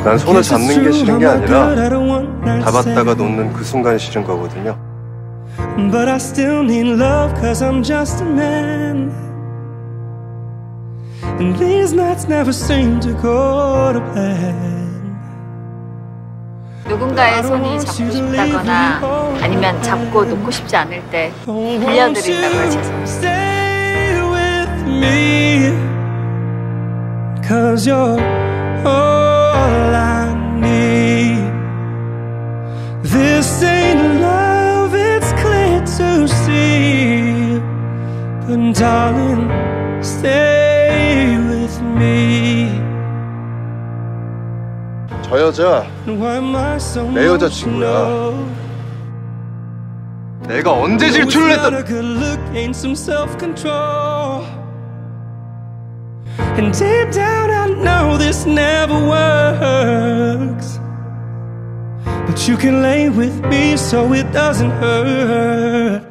난 손을 잡는 게 싫은 게 아니라 잡았다가 놓는 그 순간이 싫은 거거든요. But I still need love cause I'm just a man. And these nights never seem to go to plan. 누군가의 손이 잡고 싶다거나 아니면 잡고 놓고 싶지 않을 때 빌려드린다고요, 제 손. Stay with me cause you're all I need. This ain't love, it's clear to see. But darling, stay with me. 저 여자 내 여자친구야. 내가 언제 질투를 했다. And deep down I know this never works, but you can lay with me so it doesn't hurt.